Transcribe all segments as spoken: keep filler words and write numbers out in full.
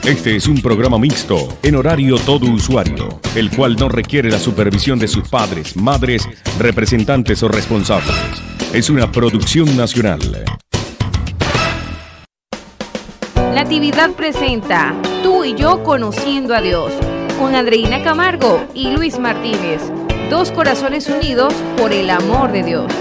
Este es un programa mixto, en horario todo usuario, el cual no requiere la supervisión de sus padres, madres, representantes o responsables. Es una producción nacional. Natividad presenta Tú y yo conociendo a Dios, con Andreina Camargo y Luis Martínez, dos corazones unidos por el amor de Dios.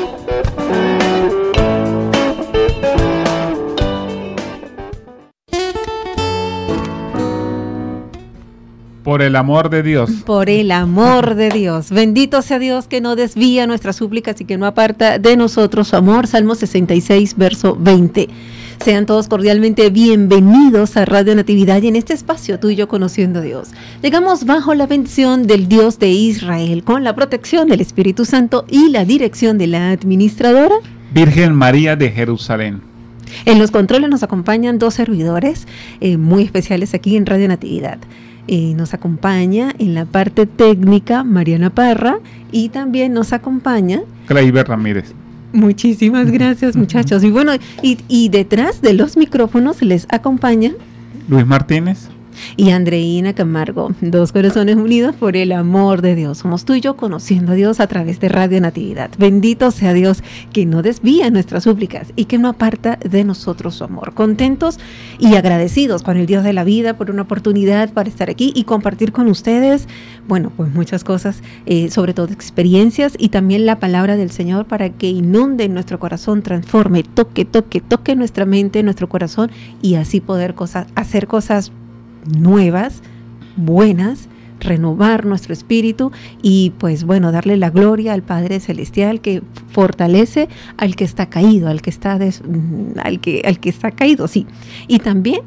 Por el amor de Dios. Por el amor de Dios. Bendito sea Dios que no desvía nuestras súplicas y que no aparta de nosotros su amor. Salmo sesenta y seis, verso veinte. Sean todos cordialmente bienvenidos a Radio Natividad y en este espacio Tú y yo conociendo a Dios. Llegamos bajo la bendición del Dios de Israel, con la protección del Espíritu Santo y la dirección de la administradora Virgen María de Jerusalén. En los controles nos acompañan dos servidores eh, muy especiales aquí en Radio Natividad. Eh, nos acompaña en la parte técnica Mariana Parra y también nos acompaña Cleiber Ramírez. Muchísimas gracias, muchachos. Y bueno, y, y detrás de los micrófonos les acompaña Luis Martínez y Andreina Camargo, dos corazones unidos por el amor de Dios. Somos tú y yo conociendo a Dios a través de Radio Natividad. Bendito sea Dios que no desvía nuestras súplicas y que no aparta de nosotros su amor. Contentos y agradecidos con el Dios de la vida por una oportunidad para estar aquí y compartir con ustedes, bueno, pues muchas cosas, eh, sobre todo experiencias y también la palabra del Señor para que inunde nuestro corazón, transforme, toque, toque, toque nuestra mente, nuestro corazón y así poder cosas, hacer cosas nuevas, buenas, renovar nuestro espíritu y pues bueno, darle la gloria al Padre Celestial que fortalece al que está caído, al que está des, al que al que está caído, sí. Y también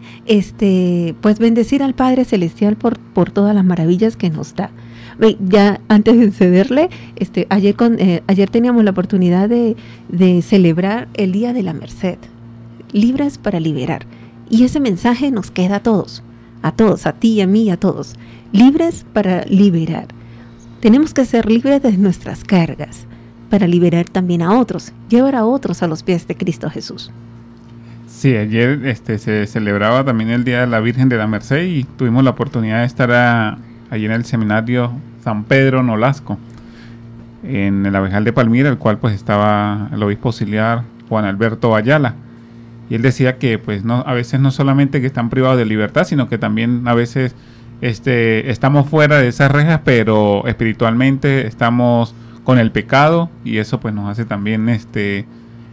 este pues bendecir al Padre Celestial por por todas las maravillas que nos da. Ya antes de cederle, este ayer con eh, ayer teníamos la oportunidad de de celebrar el Día de la Merced, libres para liberar. Y ese mensaje nos queda a todos. A todos, a ti, a mí, a todos, libres para liberar. Tenemos que ser libres de nuestras cargas, para liberar también a otros, llevar a otros a los pies de Cristo Jesús. Sí, ayer este, se celebraba también el Día de la Virgen de la Merced y tuvimos la oportunidad de estar a, allí en el seminario San Pedro Nolasco, en el Abejal de Palmira, el cual pues estaba el obispo auxiliar Juan Alberto Ayala. Y él decía que pues no, a veces no solamente que están privados de libertad, sino que también a veces este, estamos fuera de esas rejas, pero espiritualmente estamos con el pecado y eso pues nos hace también, este,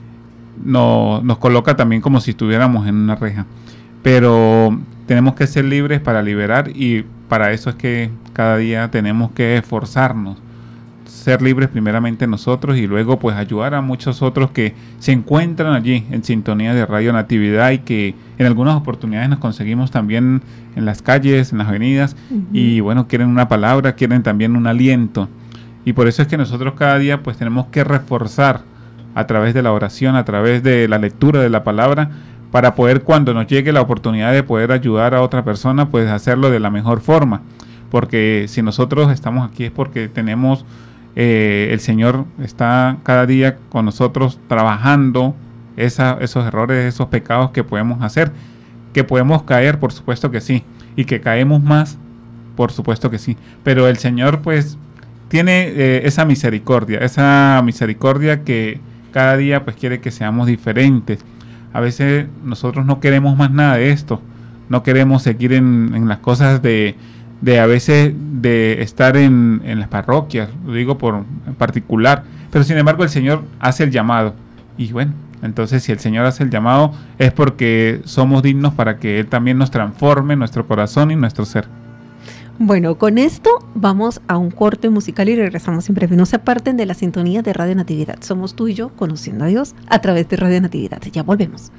no, nos coloca también como si estuviéramos en una reja. Pero tenemos que ser libres para liberar y para eso es que cada día tenemos que esforzarnos. Ser libres primeramente nosotros y luego pues ayudar a muchos otros que se encuentran allí en sintonía de Radio Natividad y que en algunas oportunidades nos conseguimos también en las calles, en las avenidas uh-huh. y bueno, quieren una palabra, quieren también un aliento y por eso es que nosotros cada día pues tenemos que reforzar a través de la oración, a través de la lectura de la palabra para poder cuando nos llegue la oportunidad de poder ayudar a otra persona pues hacerlo de la mejor forma, porque si nosotros estamos aquí es porque tenemos Eh, el Señor está cada día con nosotros trabajando esa, esos errores, esos pecados que podemos hacer, que podemos caer, por supuesto que sí, y que caemos más, por supuesto que sí, pero el Señor pues tiene eh, esa misericordia, esa misericordia que cada día pues quiere que seamos diferentes. A veces nosotros no queremos más nada de esto, no queremos seguir en, en las cosas de de a veces de estar en, en las parroquias, lo digo por en particular, pero sin embargo el Señor hace el llamado y bueno, entonces si el Señor hace el llamado es porque somos dignos para que Él también nos transforme nuestro corazón y nuestro ser. Bueno, con esto vamos a un corte musical y regresamos en breve. No se aparten de la sintonía de Radio Natividad. Somos tú y yo conociendo a Dios a través de Radio Natividad. Ya volvemos.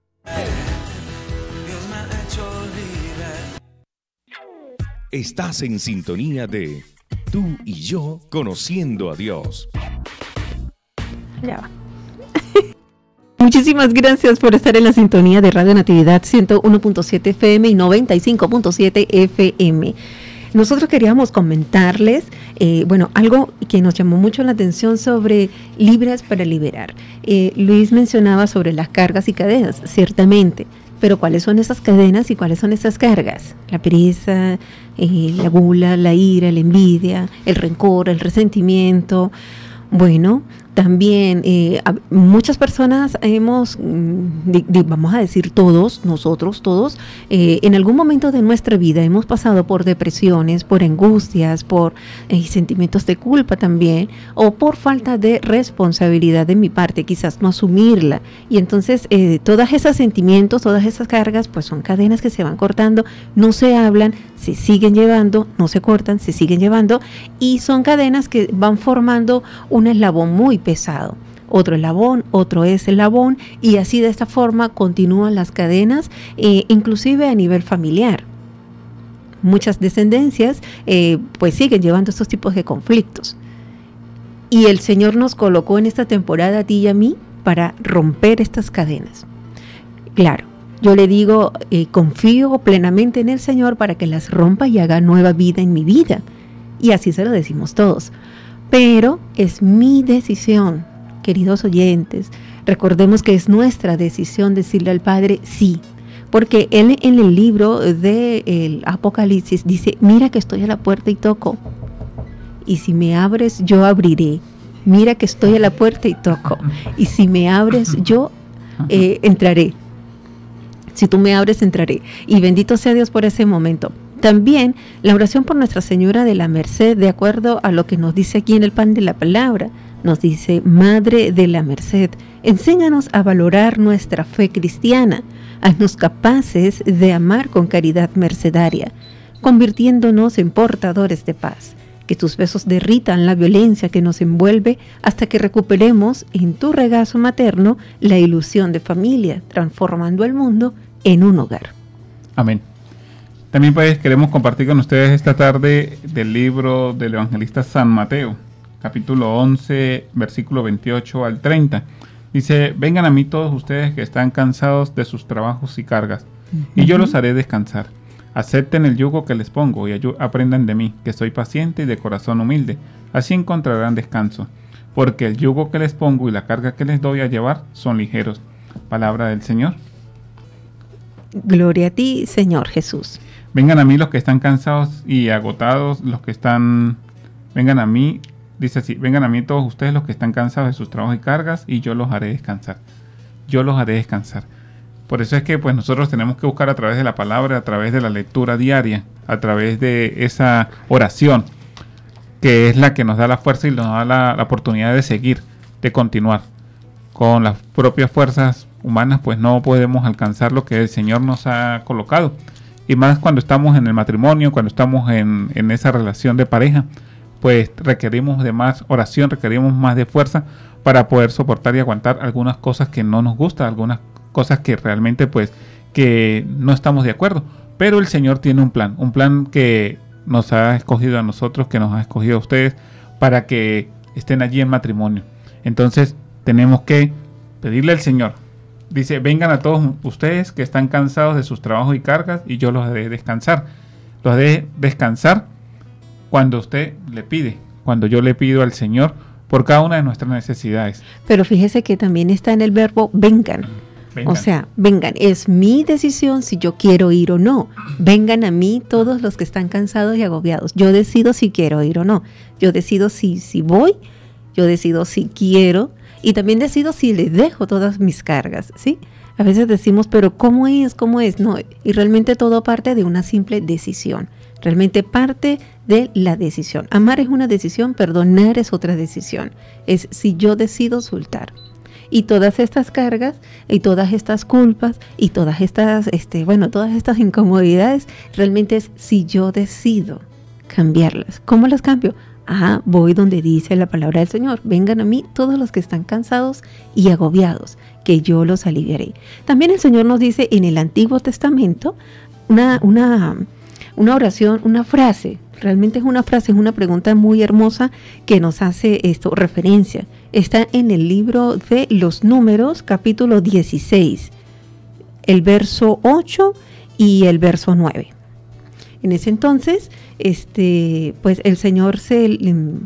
Estás en sintonía de Tú y yo conociendo a Dios. Ya va. Muchísimas gracias por estar en la sintonía de Radio Natividad ciento uno punto siete F M y noventa y cinco punto siete F M. Nosotros queríamos comentarles, eh, bueno, algo que nos llamó mucho la atención sobre libres para liberar. Eh, Luis mencionaba sobre las cargas y cadenas, ciertamente. Pero ¿cuáles son esas cadenas y cuáles son esas cargas? La pereza, eh, la gula, la ira, la envidia, el rencor, el resentimiento. Bueno, también eh, muchas personas hemos, de, de, vamos a decir todos, nosotros todos, eh, en algún momento de nuestra vida hemos pasado por depresiones, por angustias, por eh, sentimientos de culpa también, o por falta de responsabilidad de mi parte, quizás no asumirla. Y entonces eh, todos esos sentimientos, todas esas cargas, pues son cadenas que se van cortando, no se hablan, se siguen llevando, no se cortan, se siguen llevando, y son cadenas que van formando un eslabón muy pesado, otro eslabón, otro es eslabón, y así de esta forma continúan las cadenas, eh, inclusive a nivel familiar. Muchas descendencias eh, pues siguen llevando estos tipos de conflictos. Y el Señor nos colocó en esta temporada a ti y a mí para romper estas cadenas. Claro, yo le digo, eh, confío plenamente en el Señor para que las rompa y haga nueva vida en mi vida. Y así se lo decimos todos. Pero es mi decisión, queridos oyentes. Recordemos que es nuestra decisión decirle al Padre sí. Porque Él en el libro del Apocalipsis dice, mira que estoy a la puerta y toco. Y si me abres, yo abriré. Mira que estoy a la puerta y toco. Y si me abres, yo eh, entraré. Si tú me abres, entraré. Y bendito sea Dios por ese momento. También la oración por Nuestra Señora de la Merced, de acuerdo a lo que nos dice aquí en el pan de la palabra, nos dice, Madre de la Merced, enséñanos a valorar nuestra fe cristiana, haznos capaces de amar con caridad mercedaria, convirtiéndonos en portadores de paz. Que tus besos derritan la violencia que nos envuelve hasta que recuperemos en tu regazo materno la ilusión de familia, transformando el mundo en un hogar. Amén. También pues queremos compartir con ustedes esta tarde del libro del evangelista San Mateo, capítulo once, versículo veintiocho al treinta. Dice, vengan a mí todos ustedes que están cansados de sus trabajos y cargas, uh-huh. y yo los haré descansar. Acepten el yugo que les pongo y aprendan de mí, que soy paciente y de corazón humilde. Así encontrarán descanso, porque el yugo que les pongo y la carga que les doy a llevar son ligeros. Palabra del Señor. Gloria a ti, Señor Jesús. Vengan a mí los que están cansados y agotados, los que están... Vengan a mí, dice así, vengan a mí todos ustedes los que están cansados de sus trabajos y cargas, y yo los haré descansar. Yo los haré descansar. Por eso es que pues nosotros tenemos que buscar a través de la palabra, a través de la lectura diaria, a través de esa oración, que es la que nos da la fuerza y nos da la, la oportunidad de seguir, de continuar. Con las propias fuerzas humanas pues no podemos alcanzar lo que el Señor nos ha colocado. Y más cuando estamos en el matrimonio, cuando estamos en, en esa relación de pareja, pues requerimos de más oración, requerimos más de fuerza para poder soportar y aguantar algunas cosas que no nos gustan, algunas cosas que realmente pues que no estamos de acuerdo. Pero el Señor tiene un plan, un plan que nos ha escogido a nosotros, que nos ha escogido a ustedes para que estén allí en matrimonio. Entonces tenemos que pedirle al Señor. Dice, vengan a todos ustedes que están cansados de sus trabajos y cargas y yo los haré descansar. Los haré descansar cuando usted le pide, cuando yo le pido al Señor por cada una de nuestras necesidades. Pero fíjese que también está en el verbo vengan. Vengan. O sea, vengan, es mi decisión si yo quiero ir o no. Vengan a mí todos los que están cansados y agobiados. Yo decido si quiero ir o no. Yo decido si, si voy, yo decido si quiero. Y también decido si le dejo todas mis cargas, ¿sí? A veces decimos, pero ¿cómo es? ¿Cómo es? No, y realmente todo parte de una simple decisión. Realmente parte de la decisión. Amar es una decisión, perdonar es otra decisión. Es si yo decido soltar. Y todas estas cargas, y todas estas culpas, y todas estas, este, bueno, todas estas incomodidades, realmente es si yo decido cambiarlas. ¿Cómo las cambio? Ah, voy donde dice la palabra del Señor. Vengan a mí todos los que están cansados y agobiados, que yo los aliviaré. También el Señor nos dice en el Antiguo Testamento una, una, una oración, una frase. Realmente es una frase, es una pregunta muy hermosa que nos hace esto referencia. Está en el libro de los Números, capítulo dieciséis, el verso ocho y el verso nueve. En ese entonces, este, pues el Señor se,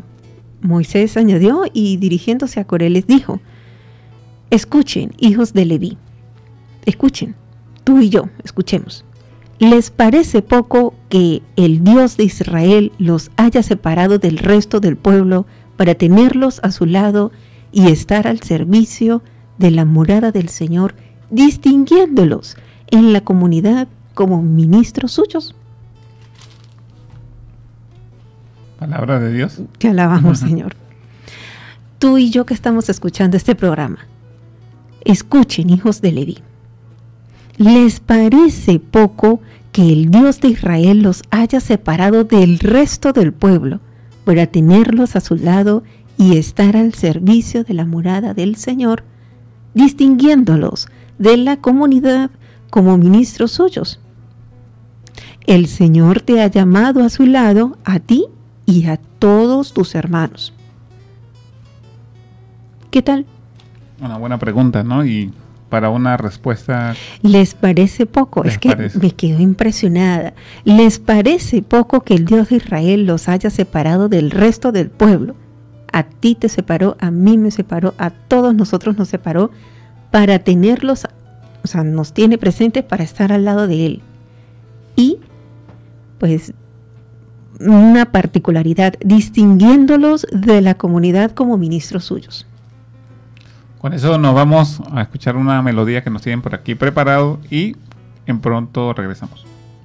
Moisés añadió y dirigiéndose a Coré les dijo, escuchen, hijos de Leví, escuchen, tú y yo, escuchemos. ¿Les parece poco que el Dios de Israel los haya separado del resto del pueblo para tenerlos a su lado y estar al servicio de la morada del Señor, distinguiéndolos en la comunidad como ministros suyos? Palabra de Dios. Te alabamos, Señor. Tú y yo que estamos escuchando este programa, escuchen, hijos de Leví. ¿Les parece poco que el Dios de Israel los haya separado del resto del pueblo para tenerlos a su lado y estar al servicio de la morada del Señor, distinguiéndolos de la comunidad como ministros suyos? El Señor te ha llamado a su lado, a ti y a todos tus hermanos. ¿Qué tal? Una buena pregunta, ¿no? Y para una respuesta... ¿Les parece poco? ¿Les es que parece? me quedo impresionada. ¿Les parece poco que el Dios de Israel los haya separado del resto del pueblo? A ti te separó, a mí me separó, a todos nosotros nos separó para tenerlos, o sea, nos tiene presentes para estar al lado de Él. Y, pues, una particularidad, distinguiéndolos de la comunidad como ministros suyos. Con eso nos vamos a escuchar una melodía que nos tienen por aquí preparado y en pronto regresamos.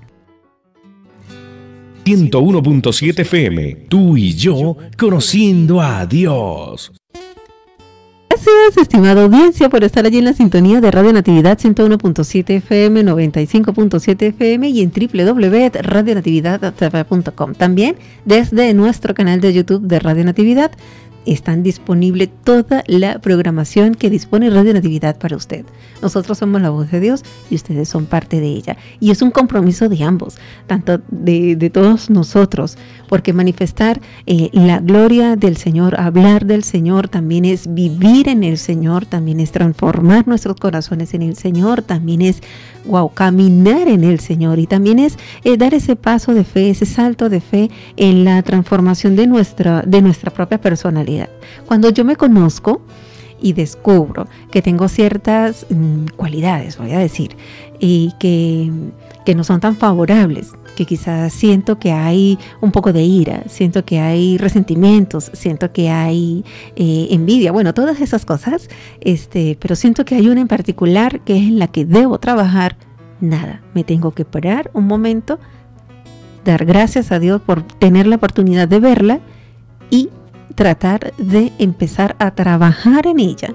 ciento uno punto siete F M, tú y yo conociendo a Dios. Gracias, estimada audiencia, por estar allí en la sintonía de Radio Natividad ciento uno punto siete F M, noventa y cinco punto siete F M y en doble u doble u doble u punto radio natividad t v punto com. También desde nuestro canal de YouTube de Radio Natividad están disponible toda la programación que dispone Radio Natividad para usted. Nosotros somos la voz de Dios y ustedes son parte de ella. Y es un compromiso de ambos, tanto de, de todos nosotros, porque manifestar eh, la gloria del Señor, hablar del Señor, también es vivir en el Señor, también es transformar nuestros corazones en el Señor, también es, wow, caminar en el Señor y también es eh, dar ese paso de fe, ese salto de fe en la transformación de nuestra, de nuestra propia personalidad. Cuando yo me conozco y descubro que tengo ciertas mmm, cualidades, voy a decir, y que, que no son tan favorables, que quizás siento que hay un poco de ira, siento que hay resentimientos, siento que hay eh, envidia, bueno, todas esas cosas, este, pero siento que hay una en particular que es en la que debo trabajar. Nada, me tengo que parar un momento, dar gracias a Dios por tener la oportunidad de verla y tratar de empezar a trabajar en ella.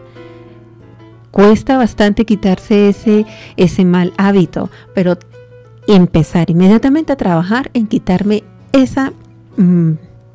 Cuesta bastante quitarse ese, ese mal hábito, pero empezar inmediatamente a trabajar en quitarme esa, mmm,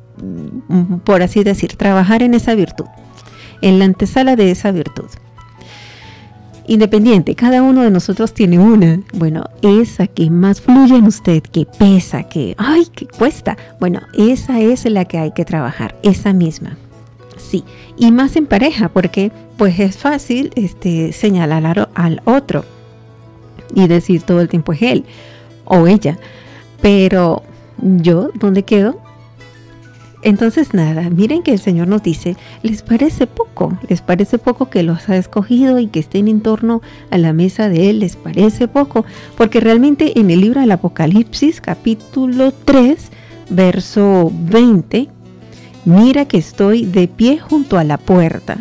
por así decir, trabajar en esa virtud, en la antesala de esa virtud. Independiente, cada uno de nosotros tiene una, bueno, esa que más fluye en usted, que pesa, que, ay, que cuesta, bueno, esa es la que hay que trabajar, esa misma, sí, y más en pareja, porque pues es fácil este, señalar al otro y decir todo el tiempo es él o ella, pero yo, ¿dónde quedo? Entonces nada, miren que el Señor nos dice, ¿les parece poco? ¿Les parece poco que los ha escogido y que estén en torno a la mesa de Él? ¿Les parece poco? Porque realmente en el libro del Apocalipsis, capítulo tres, verso veinte, mira que estoy de pie junto a la puerta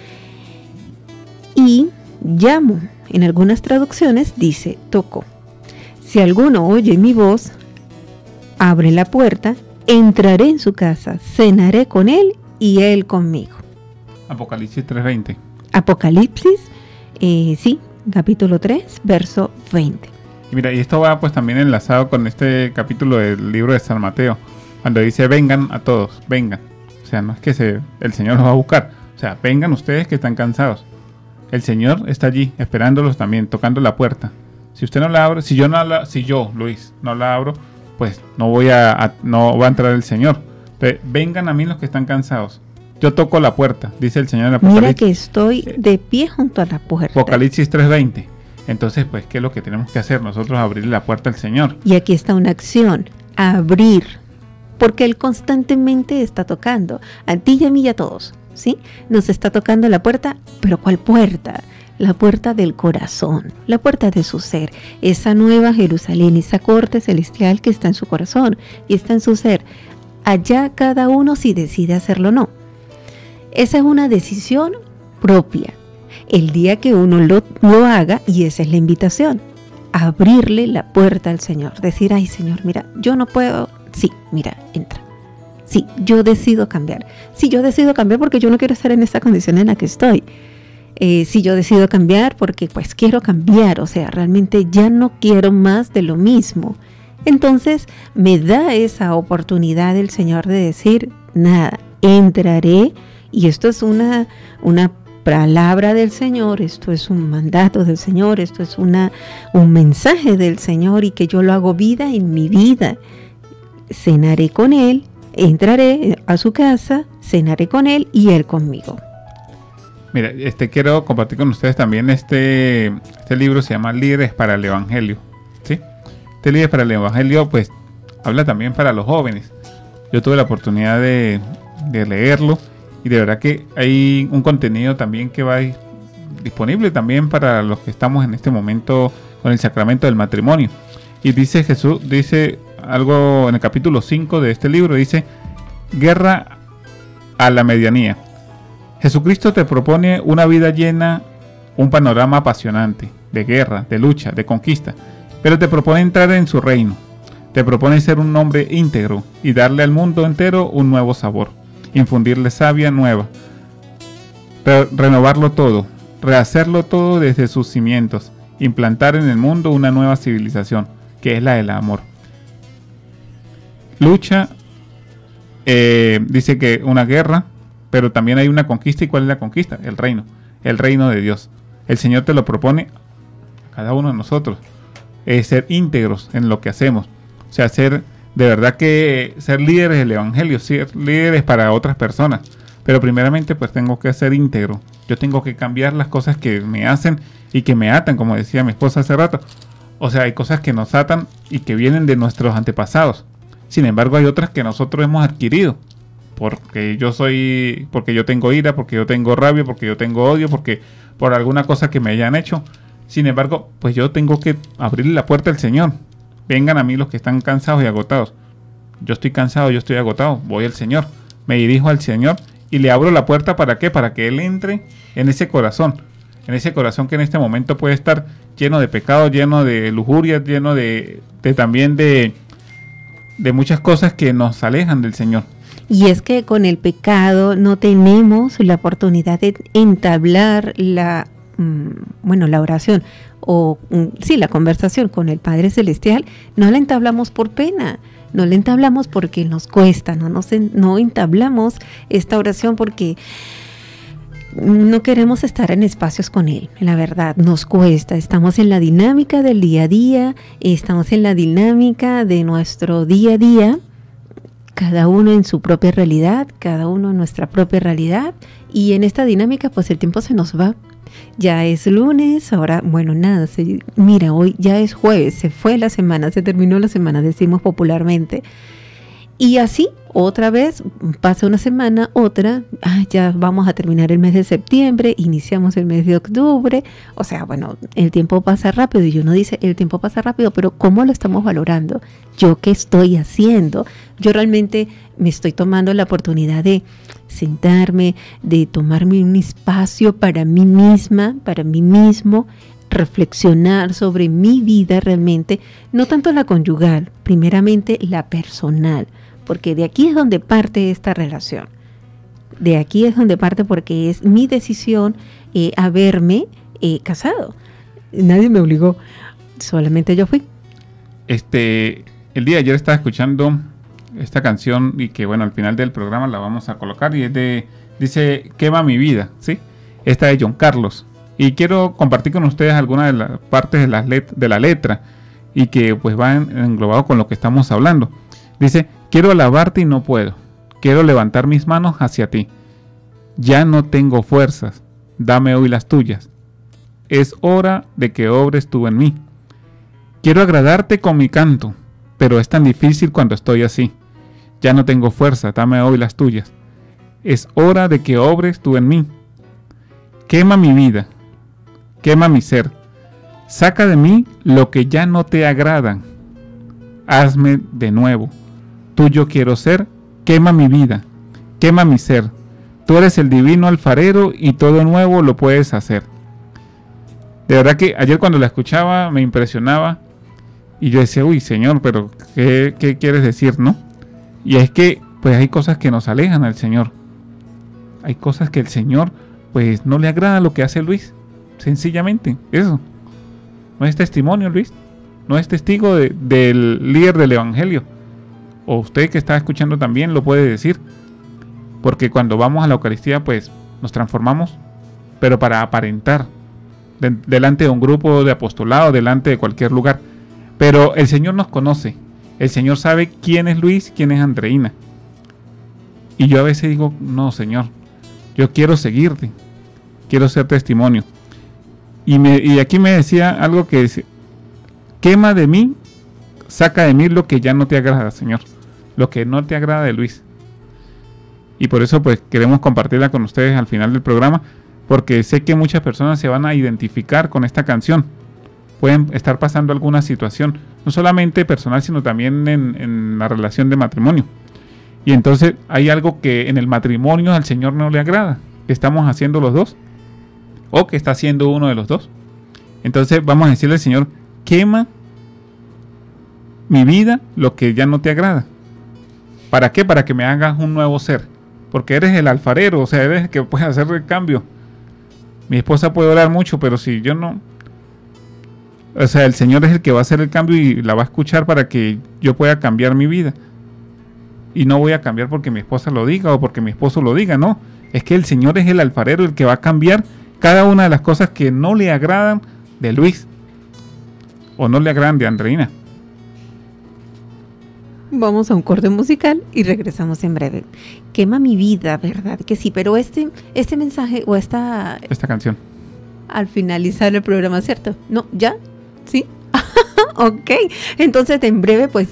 y llamo. En algunas traducciones dice, toco. Si alguno oye mi voz, abre la puerta, entraré en su casa, cenaré con él y él conmigo. Apocalipsis tres veinte. Apocalipsis, eh, sí, capítulo tres, verso veinte. Y mira, y esto va pues también enlazado con este capítulo del libro de San Mateo, cuando dice vengan a todos, vengan. O sea, no es que se, el Señor los va a buscar, o sea, vengan ustedes que están cansados. El Señor está allí, esperándolos también, tocando la puerta. Si usted no la abre, si yo no la, si yo, Luis, no la abro, pues no voy a, a no va a entrar el Señor. Pero vengan a mí los que están cansados. Yo toco la puerta, dice el Señor en Apocalipsis. Mira que estoy de pie junto a la puerta. Apocalipsis tres veinte. Entonces, pues, ¿qué es lo que tenemos que hacer? Nosotros abrirle la puerta al Señor. Y aquí está una acción, abrir, porque Él constantemente está tocando, a ti y a mí y a todos, ¿sí? Nos está tocando la puerta, pero ¿cuál puerta? la puerta del corazón, la puerta de su ser, esa nueva Jerusalén, esa corte celestial que está en su corazón y está en su ser. Allá cada uno si decide hacerlo o no. Esa es una decisión propia. El día que uno lo, lo haga, y esa es la invitación, abrirle la puerta al Señor, decir, ay Señor, mira, yo no puedo, sí, mira, entra. Sí, yo decido cambiar. Sí, yo decido cambiar porque yo no quiero estar en esta condición en la que estoy. Eh, sí, yo decido cambiar porque pues quiero cambiar, o sea, realmente ya no quiero más de lo mismo. Entonces me da esa oportunidad el Señor de decir, nada, entraré, y esto es una, una palabra del Señor, esto es un mandato del Señor, esto es una, un mensaje del Señor, y que yo lo hago vida en mi vida. Cenaré con Él, entraré a su casa, cenaré con Él y Él conmigo. Mira, este quiero compartir con ustedes también este, este libro, se llama Líderes para el Evangelio, ¿sí? Este Líderes para el Evangelio, pues, habla también para los jóvenes. Yo tuve la oportunidad de, de leerlo, y de verdad que hay un contenido también que va a ir disponible también para los que estamos en este momento con el sacramento del matrimonio. Y dice Jesús, dice algo en el capítulo cinco de este libro, dice, guerra a la medianía. Jesucristo te propone una vida llena, un panorama apasionante, de guerra, de lucha, de conquista, pero te propone entrar en su reino. Te propone ser un hombre íntegro y darle al mundo entero un nuevo sabor, infundirle savia nueva, re- renovarlo todo, rehacerlo todo desde sus cimientos, implantar en el mundo una nueva civilización, que es la del amor. Lucha, eh, dice que una guerra, pero también hay una conquista. ¿Y cuál es la conquista? El reino, el reino de Dios. El Señor te lo propone a cada uno de nosotros, es ser íntegros en lo que hacemos, o sea, ser de verdad que ser líderes del Evangelio, ser líderes para otras personas. Pero primeramente pues tengo que ser íntegro. Yo tengo que cambiar las cosas que me hacen y que me atan, como decía mi esposa hace rato. O sea, hay cosas que nos atan y que vienen de nuestros antepasados. Sin embargo, hay otras que nosotros hemos adquirido. Porque yo soy, porque yo tengo ira, porque yo tengo rabia, porque yo tengo odio, porque por alguna cosa que me hayan hecho. Sin embargo, pues yo tengo que abrirle la puerta al Señor. Vengan a mí los que están cansados y agotados. Yo estoy cansado, yo estoy agotado. Voy al Señor. Me dirijo al Señor y le abro la puerta. ¿Para qué? Para que Él entre en ese corazón. En ese corazón que en este momento puede estar lleno de pecado, lleno de lujuria, lleno de, de también de, de muchas cosas que nos alejan del Señor. Y es que con el pecado no tenemos la oportunidad de entablar la, mmm, bueno, la oración o mm, sí, la conversación con el Padre Celestial. No la entablamos por pena, no la entablamos porque nos cuesta, no, nos en, no entablamos esta oración porque no queremos estar en espacios con Él. La verdad, nos cuesta. Estamos en la dinámica del día a día, estamos en la dinámica de nuestro día a día, cada uno en su propia realidad, cada uno en nuestra propia realidad, y en esta dinámica pues el tiempo se nos va. Ya es lunes, ahora, bueno, nada, se, mira, hoy ya es jueves, se fue la semana, se terminó la semana, decimos popularmente. Y así, otra vez, pasa una semana, otra, ah, ya vamos a terminar el mes de septiembre, iniciamos el mes de octubre, o sea, bueno, el tiempo pasa rápido, y uno dice, el tiempo pasa rápido, pero ¿cómo lo estamos valorando? ¿Yo qué estoy haciendo? Yo realmente me estoy tomando la oportunidad de sentarme, de tomarme un espacio para mí misma, para mí mismo, reflexionar sobre mi vida realmente, no tanto la conyugal, primeramente la personal, porque de aquí es donde parte esta relación. De aquí es donde parte porque es mi decisión eh, haberme eh, casado. Nadie me obligó, solamente yo fui. Este, el día de ayer estaba escuchando esta canción y que bueno, al final del programa la vamos a colocar y es de, dice, quema mi vida, ¿sí? Esta de John Carlos. Y quiero compartir con ustedes algunas de las partes de la, let- de la letra y que pues va en- englobado con lo que estamos hablando. Dice, quiero alabarte y no puedo. Quiero levantar mis manos hacia ti. Ya no tengo fuerzas. Dame hoy las tuyas. Es hora de que obres tú en mí. Quiero agradarte con mi canto, pero es tan difícil cuando estoy así. Ya no tengo fuerza. Dame hoy las tuyas. Es hora de que obres tú en mí. Quema mi vida. quema mi ser. Saca de mí lo que ya no te agrada. Hazme de nuevo. Tuyo quiero ser. Quema mi vida. Quema mi ser. Tú eres el divino alfarero y todo nuevo lo puedes hacer. De verdad que ayer cuando la escuchaba me impresionaba y yo decía, uy, Señor, pero ¿qué, qué quieres decir, no? Y es que pues hay cosas que nos alejan al Señor. Hay cosas que el Señor pues no le agrada lo que hace Luis. Sencillamente, eso. No es testimonio, Luis. No es testigo de, del líder del Evangelio. O usted que está escuchando también lo puede decir. Porque cuando vamos a la Eucaristía pues nos transformamos, pero para aparentar de, delante de un grupo de apostolado, delante de cualquier lugar. Pero el Señor nos conoce. El Señor sabe quién es Luis, quién es Andreina. Y yo a veces digo, no, Señor, yo quiero seguirte, quiero ser testimonio. Y, me, y aquí me decía algo que dice, quema de mí, saca de mí lo que ya no te agrada, Señor, lo que no te agrada de Luis. Y por eso pues queremos compartirla con ustedes al final del programa, porque sé que muchas personas se van a identificar con esta canción. Pueden estar pasando alguna situación, no solamente personal, sino también en, en la relación de matrimonio. Y entonces hay algo que en el matrimonio al Señor no le agrada, que estamos haciendo los dos, o que está haciendo uno de los dos. Entonces vamos a decirle al Señor, quema mi vida lo que ya no te agrada. ¿Para qué? Para que me hagas un nuevo ser. Porque eres el alfarero, o sea, eres el que puede hacer el cambio. Mi esposa puede orar mucho, pero si yo no... O sea, el Señor es el que va a hacer el cambio y la va a escuchar para que yo pueda cambiar mi vida. Y no voy a cambiar porque mi esposa lo diga o porque mi esposo lo diga, no. Es que el Señor es el alfarero, el que va a cambiar cada una de las cosas que no le agradan de Luis. O no le agradan de Andreina. Vamos a un corte musical y regresamos en breve. Quema mi vida, ¿verdad? Que sí, pero este, este mensaje o esta... Esta canción. Al finalizar el programa, ¿cierto? No, ¿ya? ¿Sí? Ok, entonces en breve pues...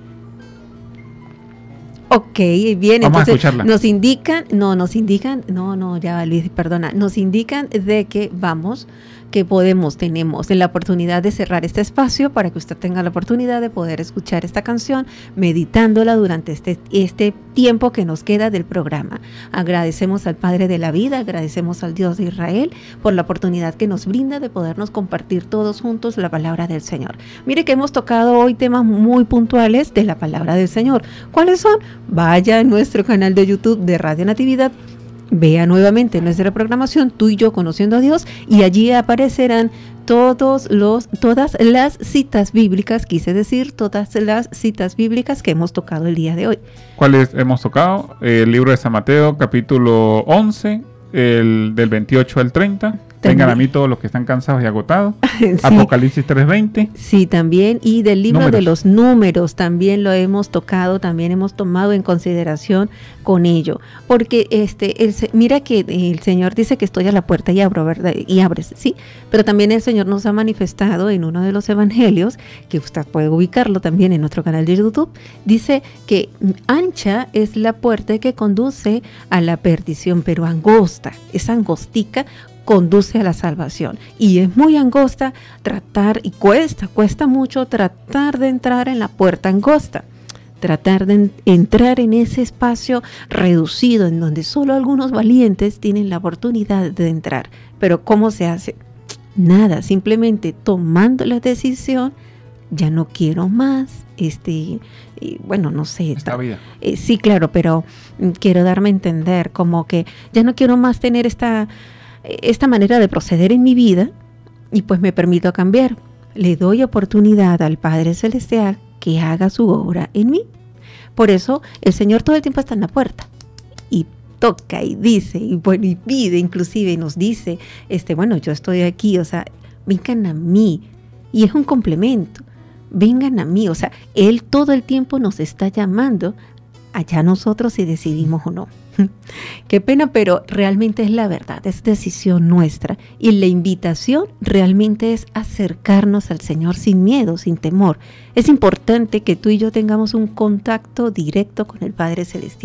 Ok, bien, vamos entonces a escucharla. Nos indican, no, nos indican, no, no, ya Luis, perdona, nos indican de que vamos, que podemos, tenemos la oportunidad de cerrar este espacio para que usted tenga la oportunidad de poder escuchar esta canción, meditándola durante este, este tiempo que nos queda del programa. Agradecemos al Padre de la vida, agradecemos al Dios de Israel por la oportunidad que nos brinda de podernos compartir todos juntos la palabra del Señor. Mire que hemos tocado hoy temas muy puntuales de la palabra del Señor. ¿Cuáles son? Vaya a nuestro canal de YouTube de Radio Natividad, vea nuevamente nuestra programación Tú y Yo Conociendo a Dios, y allí aparecerán todos los, todas las citas bíblicas, quise decir, todas las citas bíblicas que hemos tocado el día de hoy. ¿Cuáles hemos tocado? El libro de San Mateo, capítulo once, el del veintiocho al treinta. Vengan a mí todos los que están cansados y agotados. Sí. Apocalipsis tres veinte. Sí, también. Y del libro números. de los números también lo hemos tocado, también hemos tomado en consideración con ello. Porque este, el, mira que el Señor dice que estoy a la puerta y abro, ¿verdad? Y abres, sí. Pero también el Señor nos ha manifestado en uno de los evangelios, que usted puede ubicarlo también en nuestro canal de YouTube, dice que ancha es la puerta que conduce a la perdición, pero angosta, es angostica, conduce a la salvación, y es muy angosta tratar, y cuesta, cuesta mucho tratar de entrar en la puerta angosta, tratar de en, entrar en ese espacio reducido en donde solo algunos valientes tienen la oportunidad de entrar. Pero ¿cómo se hace? Nada, simplemente tomando la decisión, ya no quiero más, este, y bueno, no sé. Esta vida. Eh, sí, claro, pero quiero darme a entender como que ya no quiero más tener esta esta manera de proceder en mi vida, y pues me permito cambiar. Le doy oportunidad al Padre Celestial que haga su obra en mí. Por eso el Señor todo el tiempo está en la puerta y toca y dice y, bueno, y pide, inclusive y nos dice, este, bueno, yo estoy aquí, o sea, vengan a mí, y es un complemento, vengan a mí, o sea, Él todo el tiempo nos está llamando, allá nosotros si decidimos o no. Qué pena, pero realmente es la verdad, es decisión nuestra, y la invitación realmente es acercarnos al Señor sin miedo, sin temor. Es importante que tú y yo tengamos un contacto directo con el Padre Celestial,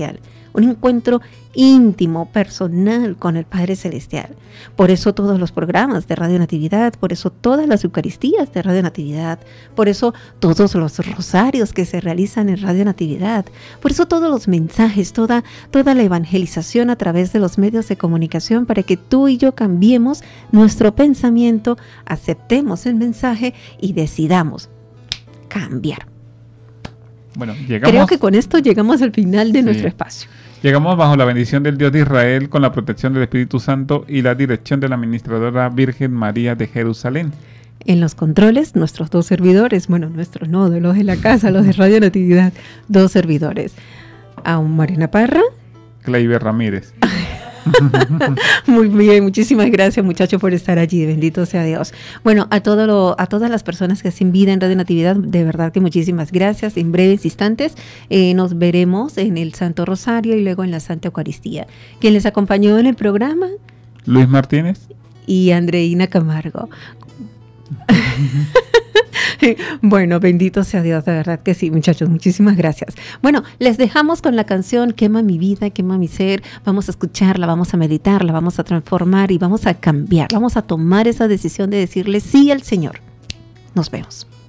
un encuentro íntimo, personal con el Padre Celestial. Por eso todos los programas de Radio Natividad, por eso todas las Eucaristías de Radio Natividad, por eso todos los rosarios que se realizan en Radio Natividad, por eso todos los mensajes, toda, toda la evangelización a través de los medios de comunicación, para que tú y yo cambiemos nuestro pensamiento, aceptemos el mensaje y decidamos cambiar. Bueno, llegamos, creo que con esto llegamos al final de sí. nuestro espacio. Llegamos bajo la bendición del Dios de Israel, con la protección del Espíritu Santo y la dirección de la Administradora Virgen María de Jerusalén. En los controles, nuestros dos servidores, bueno, nuestros no, de los de la casa, los de Radio Natividad, dos servidores. A Mariana Parra. Kleiber Ramírez. Muy bien, muchísimas gracias, muchachos, por estar allí, bendito sea Dios. Bueno, a todo lo, a todas las personas que hacen vida en Radio Natividad, de verdad que muchísimas gracias. En breves instantes eh, nos veremos en el Santo Rosario y luego en la Santa Eucaristía. Quien les acompañó en el programa, Luis Martínez y Andreina Camargo. Bueno, bendito sea Dios, de verdad que sí, muchachos, muchísimas gracias. Bueno, les dejamos con la canción Quema mi vida, quema mi ser. Vamos a escucharla, vamos a meditarla, vamos a transformar y vamos a cambiar. Vamos a tomar esa decisión de decirle sí al Señor. Nos vemos.